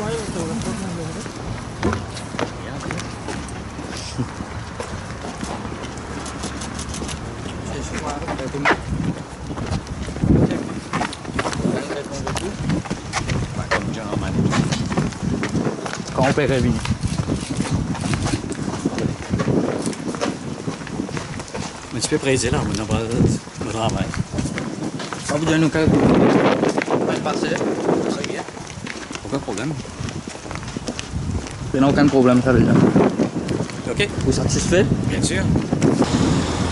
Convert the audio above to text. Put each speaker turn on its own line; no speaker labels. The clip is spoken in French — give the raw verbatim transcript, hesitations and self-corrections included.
Quand on perd Rémi.
Men speel precies lah, men apa beramai.
Apa jangan nuka?
Main passer, lagi ya.
Aucun problème. Il n'y a aucun problème, ça déjà.
Ok.
Vous êtes satisfait?
Bien sûr.